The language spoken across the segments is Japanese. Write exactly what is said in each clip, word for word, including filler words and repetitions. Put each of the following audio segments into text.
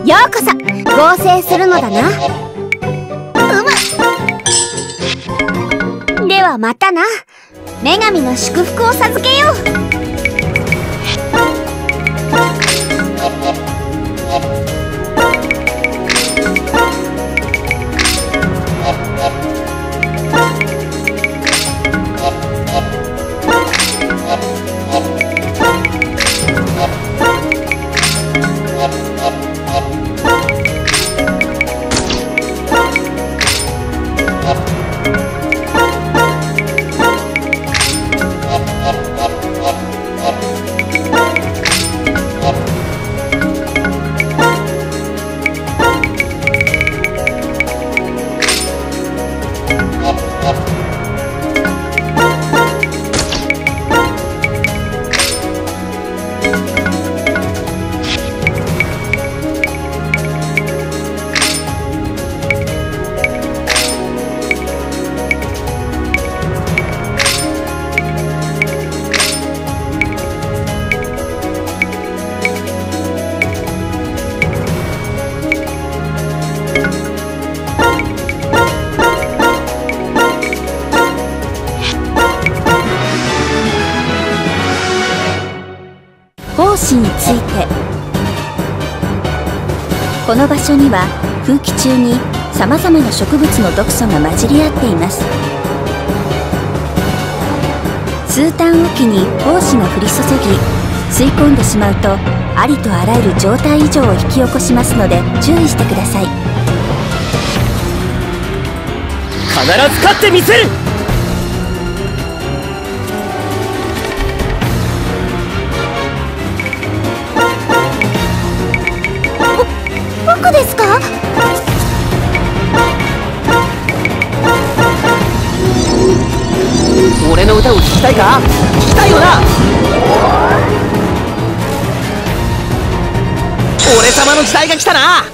ようこそ。合成するのだな。うむ。ではまたな。女神の祝福を授けよう。 胞子について。この場所には空気中にさまざまな植物の毒素が混じり合っています。数単おきに胞子が降り注ぎ、吸い込んでしまうとありとあらゆる状態異常を引き起こしますので注意してください。 必ず勝ってみせる。 僕ですか？ 俺の歌を聴きたいか？聴きたいよな。俺様の時代が来たな。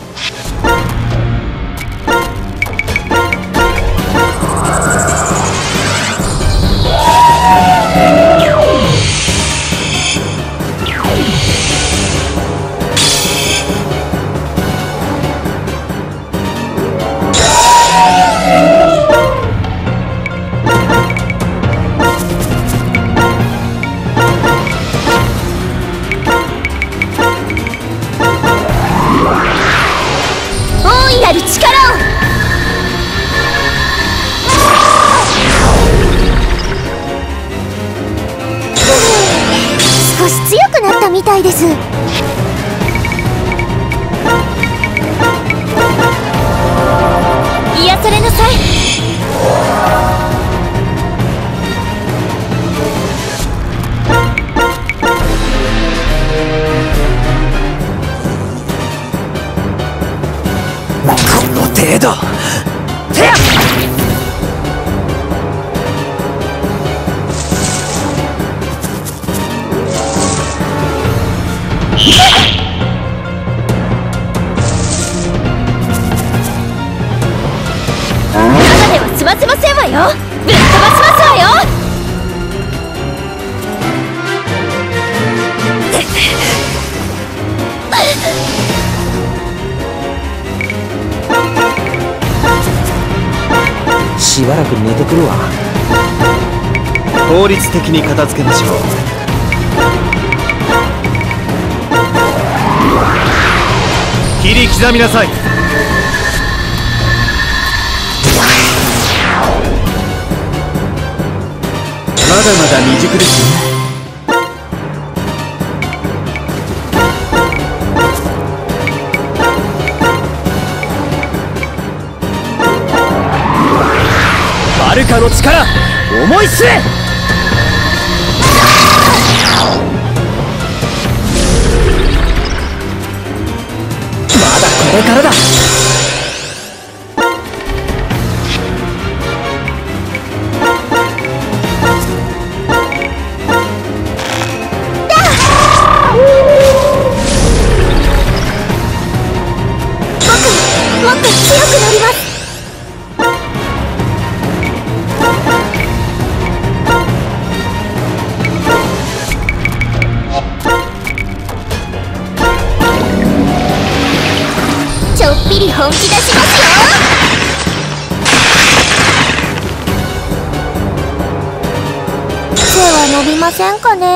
みたいです。癒されなさい。 この程度。てやっ済ませませんわよ。ぶっ飛ばしますわよ。 しばらく寝てくるわ。効率的に片付けましょう。切り刻みなさい。まだまだ未熟ですね。バルカの力、思い知れ。まだこれからだ。 もっと強くなります。 本気出しますよ。背は伸びませんかね。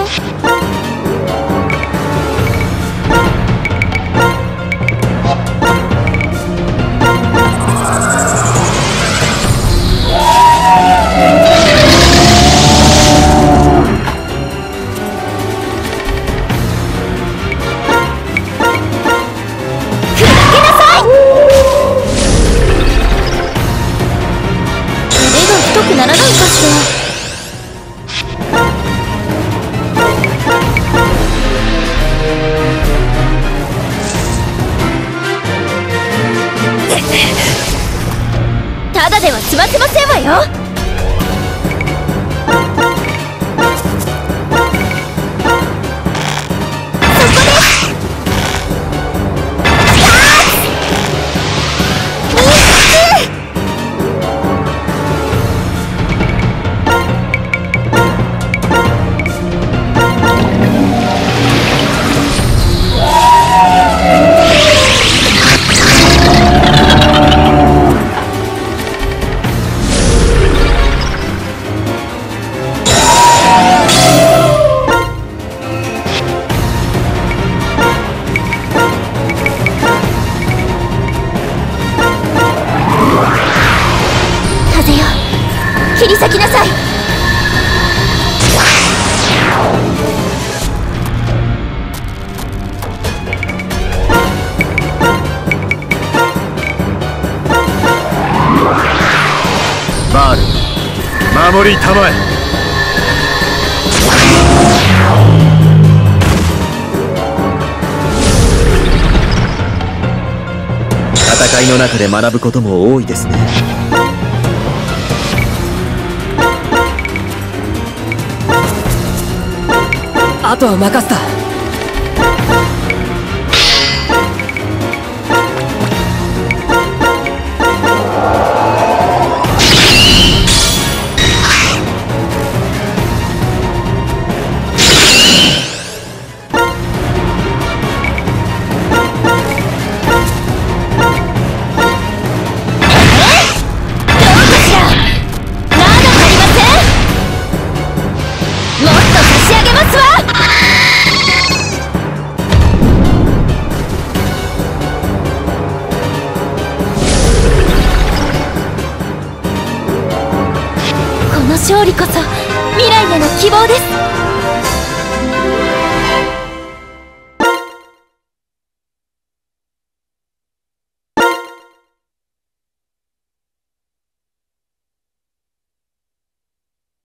ならないかしら。ただでは済ませませんわよ。切り裂きなさい。 バール、守りたまえ。戦いの中で学ぶことも多いですね。あとは任せた。勝利こそ未来への希望です。